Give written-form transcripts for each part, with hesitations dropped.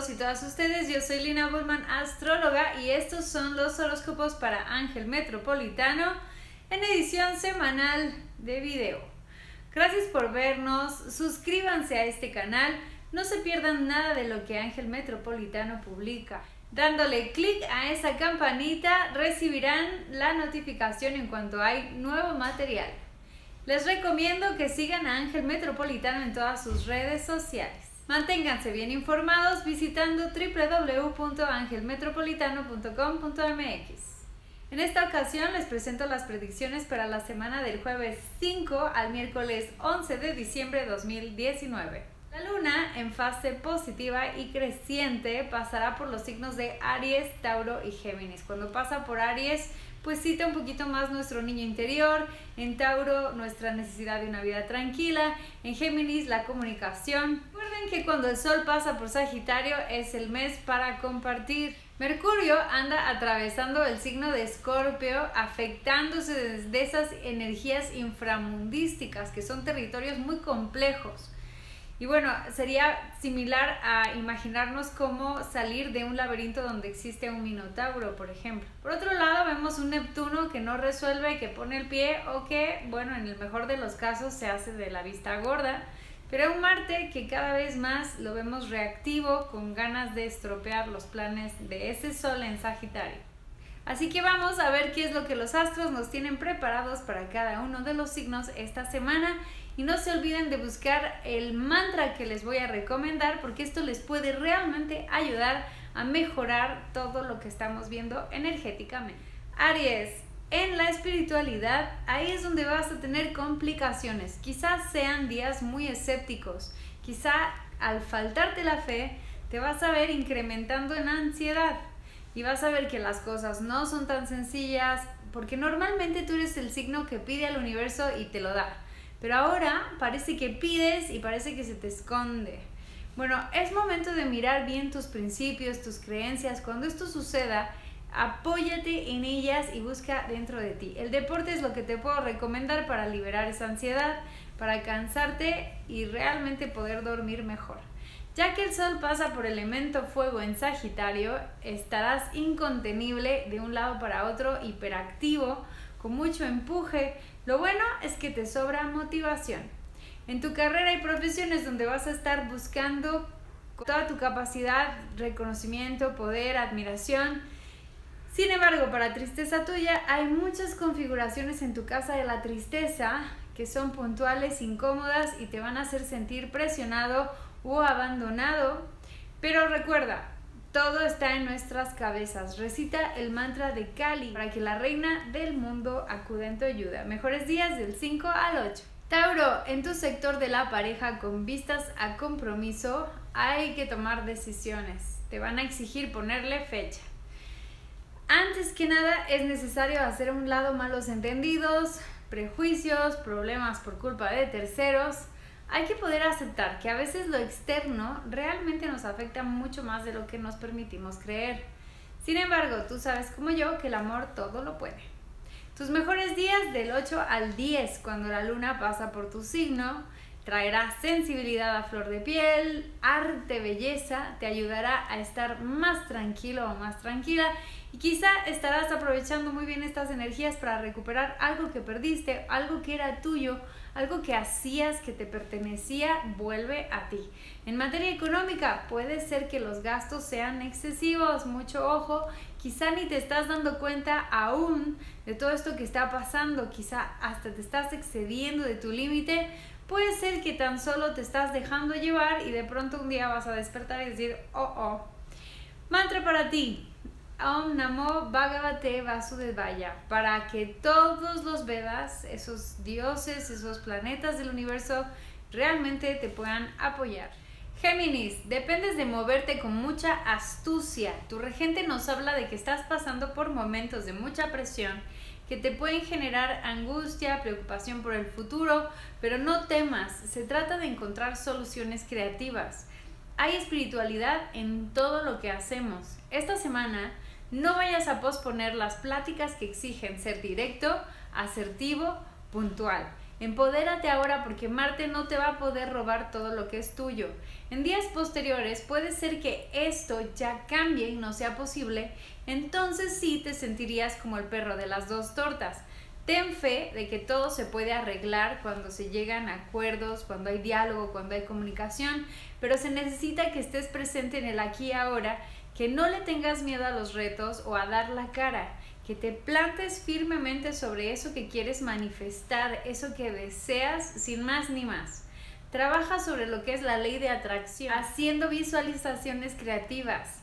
todos y todas ustedes, yo soy Lina Bullman, astróloga, y estos son los horóscopos para Ángel Metropolitano en edición semanal de video. Gracias por vernos, suscríbanse a este canal, no se pierdan nada de lo que Ángel Metropolitano publica. Dándole clic a esa campanita recibirán la notificación en cuanto hay nuevo material. Les recomiendo que sigan a Ángel Metropolitano en todas sus redes sociales. Manténganse bien informados visitando www.angelmetropolitano.com.mx. En esta ocasión les presento las predicciones para la semana del jueves 5 al miércoles 11 de diciembre de 2019. La luna en fase positiva y creciente pasará por los signos de Aries, Tauro y Géminis. Cuando pasa por Aries, pues cita un poquito más nuestro niño interior, en Tauro nuestra necesidad de una vida tranquila, en Géminis la comunicación. Recuerden que cuando el Sol pasa por Sagitario es el mes para compartir. Mercurio anda atravesando el signo de Escorpio, afectándose desde esas energías inframundísticas que son territorios muy complejos. Y bueno, sería similar a imaginarnos cómo salir de un laberinto donde existe un minotauro, por ejemplo. Por otro lado, vemos un Neptuno que no resuelve, que pone el pie o que, bueno, en el mejor de los casos se hace de la vista gorda. Pero un Marte que cada vez más lo vemos reactivo, con ganas de estropear los planes de ese Sol en Sagitario. Así que vamos a ver qué es lo que los astros nos tienen preparados para cada uno de los signos esta semana. Y no se olviden de buscar el mantra que les voy a recomendar, porque esto les puede realmente ayudar a mejorar todo lo que estamos viendo energéticamente. Aries, en la espiritualidad, ahí es donde vas a tener complicaciones. Quizás sean días muy escépticos. Quizá al faltarte la fe, te vas a ver incrementando en ansiedad. Y vas a ver que las cosas no son tan sencillas, porque normalmente tú eres el signo que pide al universo y te lo da. Pero ahora parece que pides y parece que se te esconde. Bueno, es momento de mirar bien tus principios, tus creencias. Cuando esto suceda, apóyate en ellas y busca dentro de ti. El deporte es lo que te puedo recomendar para liberar esa ansiedad, para cansarte y realmente poder dormir mejor. Ya que el Sol pasa por elemento fuego en Sagitario, estarás incontenible de un lado para otro, hiperactivo, con mucho empuje. Lo bueno es que te sobra motivación. En tu carrera y profesiones donde vas a estar buscando toda tu capacidad, reconocimiento, poder, admiración. Sin embargo, para tristeza tuya, hay muchas configuraciones en tu casa de la tristeza que son puntuales, incómodas y te van a hacer sentir presionado o abandonado. Pero recuerda, todo está en nuestras cabezas. Recita el mantra de Kali para que la reina del mundo acuda en tu ayuda. Mejores días del 5 al 8. Tauro, en tu sector de la pareja con vistas a compromiso, hay que tomar decisiones. Te van a exigir ponerle fecha. Antes que nada, es necesario hacer a un lado malos entendidos, prejuicios, problemas por culpa de terceros. Hay que poder aceptar que a veces lo externo realmente nos afecta mucho más de lo que nos permitimos creer. Sin embargo, tú sabes como yo que el amor todo lo puede. Tus mejores días del 8 al 10, cuando la luna pasa por tu signo, traerá sensibilidad a flor de piel, arte, belleza, te ayudará a estar más tranquilo o más tranquila y quizá estarás aprovechando muy bien estas energías para recuperar algo que perdiste, algo que era tuyo, algo que hacías, que te pertenecía, vuelve a ti. En materia económica, puede ser que los gastos sean excesivos, mucho ojo, quizá ni te estás dando cuenta aún de todo esto que está pasando, quizá hasta te estás excediendo de tu límite. Puede ser que tan solo te estás dejando llevar y de pronto un día vas a despertar y decir, oh. Mantra para ti. Om Namo Bhagavate Vasudevaya, para que todos los Vedas, esos dioses, esos planetas del universo, realmente te puedan apoyar. Géminis, dependes de moverte con mucha astucia. Tu regente nos habla de que estás pasando por momentos de mucha presión que te pueden generar angustia, preocupación por el futuro, pero no temas, se trata de encontrar soluciones creativas. Hay espiritualidad en todo lo que hacemos. Esta semana no vayas a posponer las pláticas que exigen ser directo, asertivo, puntual. Empodérate ahora porque Marte no te va a poder robar todo lo que es tuyo. En días posteriores puede ser que esto ya cambie y no sea posible, entonces sí te sentirías como el perro de las dos tortas. Ten fe de que todo se puede arreglar cuando se llegan a acuerdos, cuando hay diálogo, cuando hay comunicación, pero se necesita que estés presente en el aquí y ahora, que no le tengas miedo a los retos o a dar la cara, que te plantes firmemente sobre eso que quieres manifestar, eso que deseas sin más ni más. Trabaja sobre lo que es la ley de atracción, haciendo visualizaciones creativas.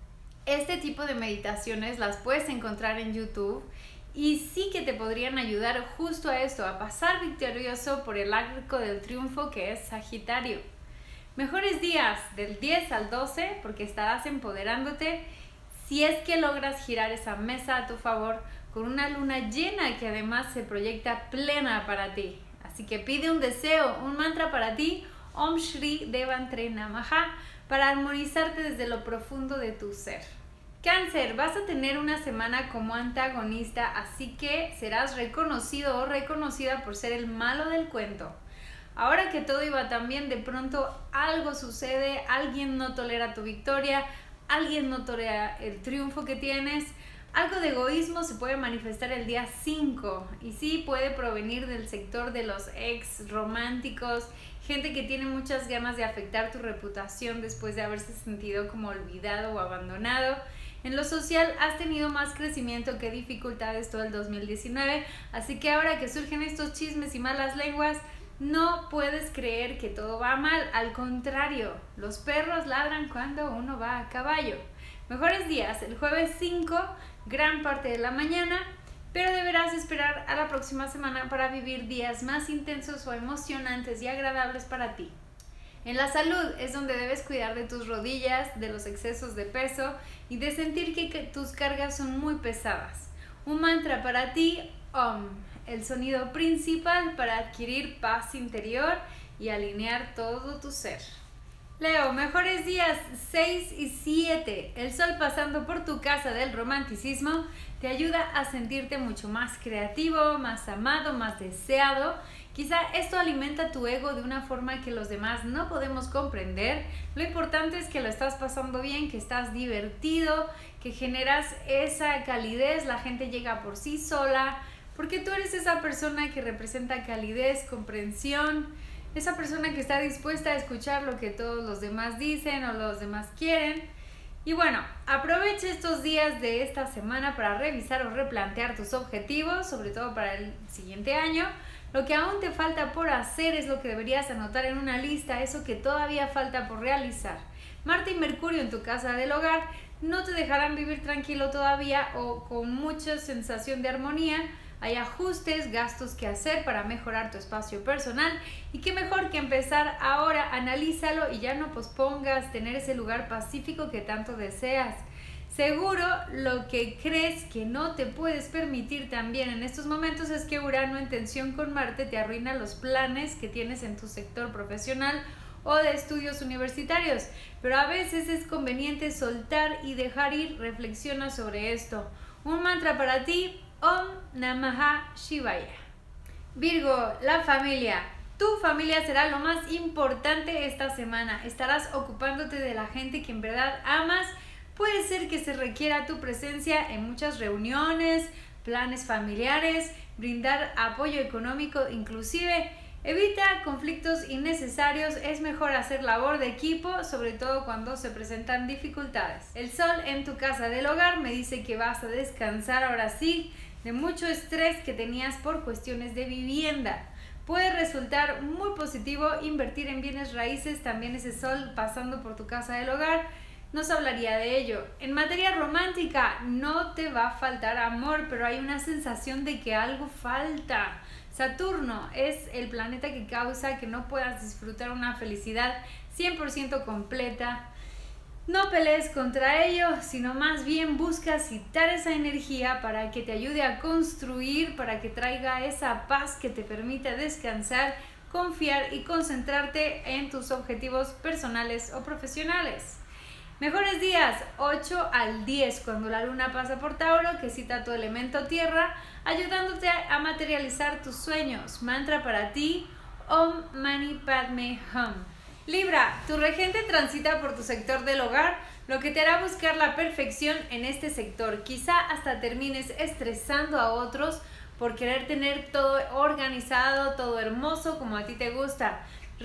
Este tipo de meditaciones las puedes encontrar en YouTube y sí que te podrían ayudar justo a esto, a pasar victorioso por el arco del triunfo que es Sagitario. Mejores días del 10 al 12 porque estarás empoderándote si es que logras girar esa mesa a tu favor con una luna llena que además se proyecta plena para ti. Así que pide un deseo, un mantra para ti, Om Shri Devantre Namaha, para armonizarte desde lo profundo de tu ser. Cáncer, vas a tener una semana como antagonista, así que serás reconocido o reconocida por ser el malo del cuento. Ahora que todo iba tan bien, de pronto algo sucede, alguien no tolera tu victoria, alguien no tolera el triunfo que tienes. Algo de egoísmo se puede manifestar el día 5 y sí puede provenir del sector de los ex románticos, gente que tiene muchas ganas de afectar tu reputación después de haberse sentido como olvidado o abandonado. En lo social has tenido más crecimiento que dificultades todo el 2019, así que ahora que surgen estos chismes y malas lenguas, no puedes creer que todo va mal, al contrario, los perros ladran cuando uno va a caballo. Mejores días, el jueves 5, gran parte de la mañana, pero deberás esperar a la próxima semana para vivir días más intensos o emocionantes y agradables para ti. En la salud es donde debes cuidar de tus rodillas, de los excesos de peso y de sentir que tus cargas son muy pesadas. Un mantra para ti, Om, el sonido principal para adquirir paz interior y alinear todo tu ser. Leo, mejores días 6 y 7. El sol pasando por tu casa del romanticismo te ayuda a sentirte mucho más creativo, más amado, más deseado. Quizá esto alimenta tu ego de una forma que los demás no podemos comprender. Lo importante es que lo estás pasando bien, que estás divertido, que generas esa calidez, la gente llega por sí sola, porque tú eres esa persona que representa calidez, comprensión, esa persona que está dispuesta a escuchar lo que todos los demás dicen o los demás quieren. Y bueno, aprovecha estos días de esta semana para revisar o replantear tus objetivos, sobre todo para el siguiente año. Lo que aún te falta por hacer es lo que deberías anotar en una lista, eso que todavía falta por realizar. Marte y Mercurio en tu casa del hogar no te dejarán vivir tranquilo todavía o con mucha sensación de armonía. Hay ajustes, gastos que hacer para mejorar tu espacio personal y qué mejor que empezar ahora, analízalo y ya no pospongas tener ese lugar pacífico que tanto deseas. Seguro lo que crees que no te puedes permitir también en estos momentos es que Urano en tensión con Marte te arruina los planes que tienes en tu sector profesional o de estudios universitarios, pero a veces es conveniente soltar y dejar ir. Reflexiona sobre esto. Un mantra para ti, Om Namaha Shivaya. Virgo, la familia. Tu familia será lo más importante esta semana. Estarás ocupándote de la gente que en verdad amas. Puede ser que se requiera tu presencia en muchas reuniones, planes familiares, brindar apoyo económico inclusive. Evita conflictos innecesarios, es mejor hacer labor de equipo, sobre todo cuando se presentan dificultades. El sol en tu casa del hogar me dice que vas a descansar ahora sí de mucho estrés que tenías por cuestiones de vivienda. Puede resultar muy positivo invertir en bienes raíces, también ese sol pasando por tu casa del hogar nos hablaría de ello. En materia romántica no te va a faltar amor, pero hay una sensación de que algo falta. Saturno es el planeta que causa que no puedas disfrutar una felicidad 100% completa. No pelees contra ello, sino más bien busca citar esa energía para que te ayude a construir, para que traiga esa paz que te permita descansar, confiar y concentrarte en tus objetivos personales o profesionales. Mejores días 8 al 10 cuando la luna pasa por Tauro, que cita tu elemento tierra, ayudándote a materializar tus sueños. Mantra para ti, Om Mani Padme Hum. Libra, tu regente transita por tu sector del hogar, lo que te hará buscar la perfección en este sector. Quizá hasta termines estresando a otros por querer tener todo organizado, todo hermoso como a ti te gusta.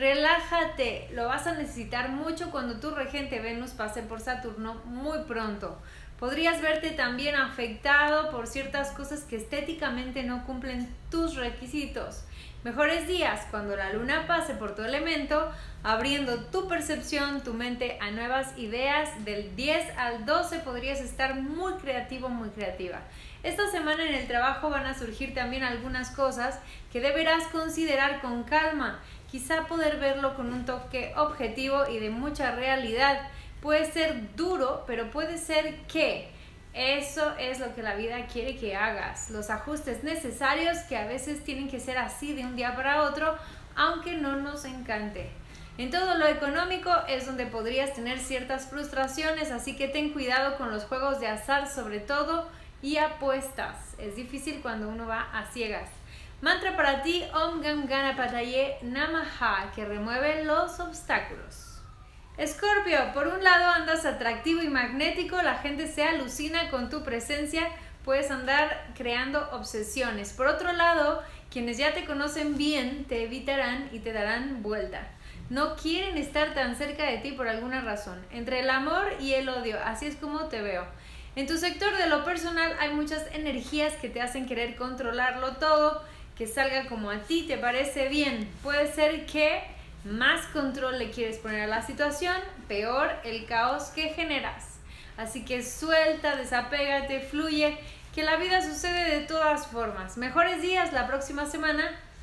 Relájate, lo vas a necesitar mucho cuando tu regente Venus pase por Saturno muy pronto. Podrías verte también afectado por ciertas cosas que estéticamente no cumplen tus requisitos. Mejores días cuando la luna pase por tu elemento, abriendo tu percepción, tu mente a nuevas ideas. Del 10 al 12 podrías estar muy creativo, muy creativa. Esta semana en el trabajo van a surgir también algunas cosas que deberás considerar con calma. Quizá poder verlo con un toque objetivo y de mucha realidad. Puede ser duro, pero puede ser que eso es lo que la vida quiere que hagas. Los ajustes necesarios que a veces tienen que ser así de un día para otro, aunque no nos encante. En todo lo económico es donde podrías tener ciertas frustraciones, así que ten cuidado con los juegos de azar sobre todo y apuestas. Es difícil cuando uno va a ciegas. Mantra para ti, Om Gam Ganapataye Namaha, que remueve los obstáculos. Escorpio, por un lado andas atractivo y magnético, la gente se alucina con tu presencia, puedes andar creando obsesiones. Por otro lado, quienes ya te conocen bien te evitarán y te darán vuelta. No quieren estar tan cerca de ti por alguna razón. Entre el amor y el odio, así es como te veo. En tu sector de lo personal hay muchas energías que te hacen querer controlarlo todo, que salga como a ti te parece bien. Puede ser que más control le quieres poner a la situación, peor el caos que generas. Así que suelta, desapégate, fluye, que la vida sucede de todas formas. Mejores días la próxima semana,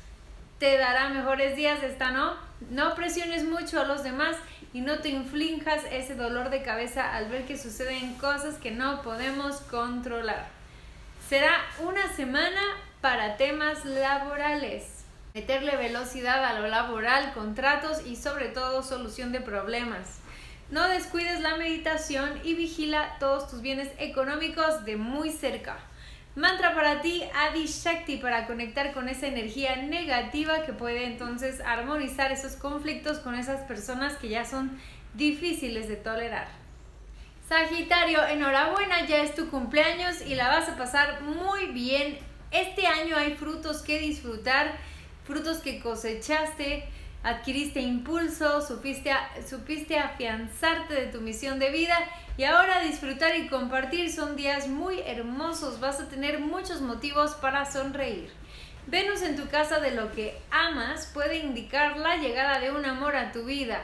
te dará mejores días, esta no. No presiones mucho a los demás y no te inflinjas ese dolor de cabeza al ver que suceden cosas que no podemos controlar. Será una semana para temas laborales. Meterle velocidad a lo laboral, contratos y sobre todo solución de problemas. No descuides la meditación y vigila todos tus bienes económicos de muy cerca. Mantra para ti, Adi Shakti, para conectar con esa energía negativa que puede entonces armonizar esos conflictos con esas personas que ya son difíciles de tolerar. Sagitario, enhorabuena, ya es tu cumpleaños y la vas a pasar muy bien. Este año hay frutos que disfrutar, frutos que cosechaste, adquiriste impulso, supiste afianzarte de tu misión de vida y ahora disfrutar y compartir. Son días muy hermosos, vas a tener muchos motivos para sonreír. Venus en tu casa de lo que amas puede indicar la llegada de un amor a tu vida.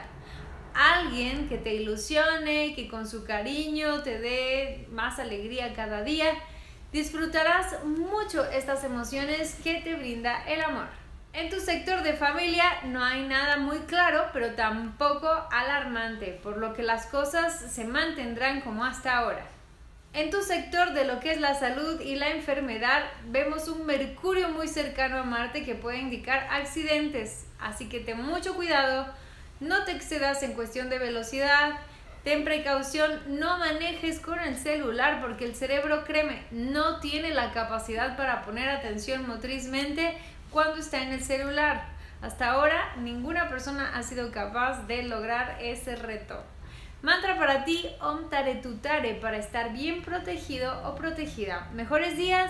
Alguien que te ilusione, que con su cariño te dé más alegría cada día. Disfrutarás mucho estas emociones que te brinda el amor. En tu sector de familia no hay nada muy claro, pero tampoco alarmante, por lo que las cosas se mantendrán como hasta ahora. En tu sector de lo que es la salud y la enfermedad, vemos un Mercurio muy cercano a Marte que puede indicar accidentes, así que ten mucho cuidado, no te excedas en cuestión de velocidad, ten precaución, no manejes con el celular porque el cerebro, créeme, no tiene la capacidad para poner atención motrizmente cuando está en el celular. Hasta ahora ninguna persona ha sido capaz de lograr ese reto. Mantra para ti, Om Tare Tutare, para estar bien protegido o protegida. Mejores días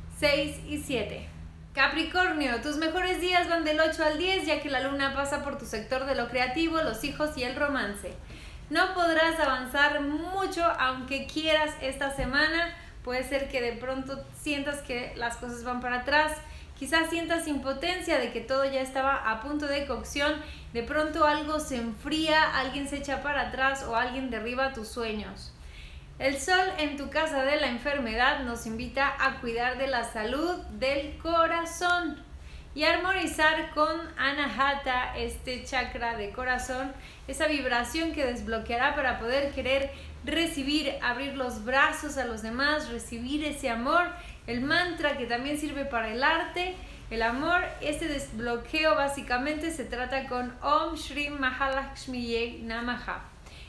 6 y 7. Capricornio, tus mejores días van del 8 al 10 ya que la luna pasa por tu sector de lo creativo, los hijos y el romance. No podrás avanzar mucho aunque quieras esta semana. Puede ser que de pronto sientas que las cosas van para atrás. Quizás sientas impotencia de que todo ya estaba a punto de cocción, de pronto algo se enfría, alguien se echa para atrás o alguien derriba tus sueños. El sol en tu casa de la enfermedad nos invita a cuidar de la salud del corazón y armonizar con Anahata, este chakra de corazón, esa vibración que desbloqueará para poder querer recibir, abrir los brazos a los demás, recibir ese amor. El mantra que también sirve para el arte, el amor, este desbloqueo básicamente se trata con Om Shri Mahalakshmiye Namaha.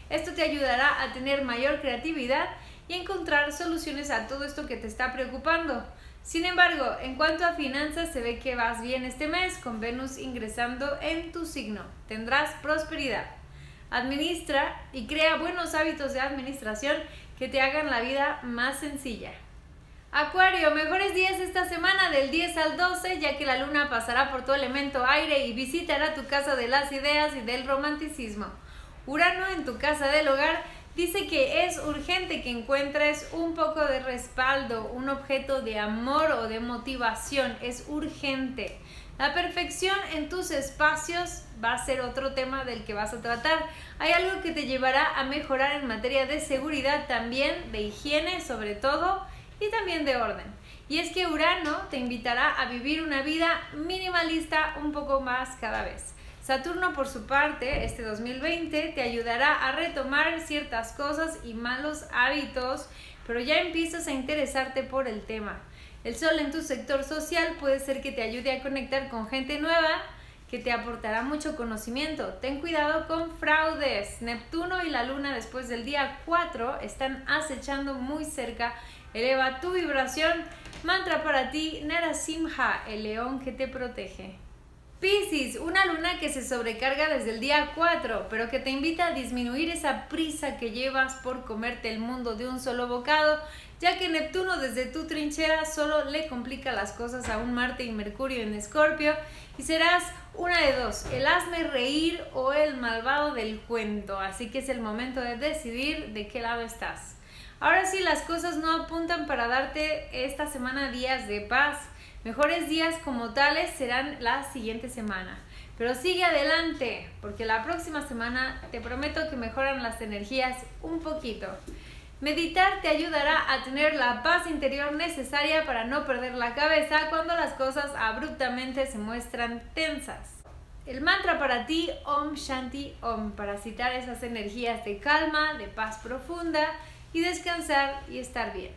Esto te ayudará a tener mayor creatividad y encontrar soluciones a todo esto que te está preocupando. Sin embargo, en cuanto a finanzas, se ve que vas bien este mes con Venus ingresando en tu signo. Tendrás prosperidad. Administra y crea buenos hábitos de administración que te hagan la vida más sencilla. Acuario, mejores días esta semana del 10 al 12, ya que la luna pasará por tu elemento aire y visitará tu casa de las ideas y del romanticismo. Urano en tu casa del hogar dice que es urgente que encuentres un poco de respaldo, un objeto de amor o de motivación. Es urgente. La perfección en tus espacios va a ser otro tema del que vas a tratar. Hay algo que te llevará a mejorar en materia de seguridad también, de higiene sobre todo, y también de orden. Y es que Urano te invitará a vivir una vida minimalista un poco más cada vez. Saturno, por su parte, este 2020 te ayudará a retomar ciertas cosas y malos hábitos, pero ya empiezas a interesarte por el tema. El Sol en tu sector social puede ser que te ayude a conectar con gente nueva que te aportará mucho conocimiento. Ten cuidado con fraudes. Neptuno y la Luna después del día 4 están acechando muy cerca. Eleva tu vibración. Mantra para ti, Narasimha, el león que te protege. Piscis, una luna que se sobrecarga desde el día 4, pero que te invita a disminuir esa prisa que llevas por comerte el mundo de un solo bocado, ya que Neptuno desde tu trinchera solo le complica las cosas a un Marte y Mercurio en Escorpio, y serás una de dos, el hazme reír o el malvado del cuento, así que es el momento de decidir de qué lado estás. Ahora sí, las cosas no apuntan para darte esta semana días de paz. Mejores días como tales serán la siguiente semana. Pero sigue adelante, porque la próxima semana te prometo que mejoran las energías un poquito. Meditar te ayudará a tener la paz interior necesaria para no perder la cabeza cuando las cosas abruptamente se muestran tensas. El mantra para ti, Om Shanti Om, para citar esas energías de calma, de paz profunda y descansar y estar bien.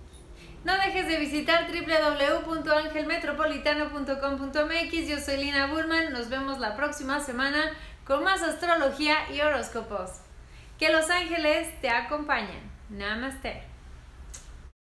No dejes de visitar www.angelmetropolitano.com.mx. Yo soy Lina Bullman. Nos vemos la próxima semana con más astrología y horóscopos. Que los ángeles te acompañen. Namaste.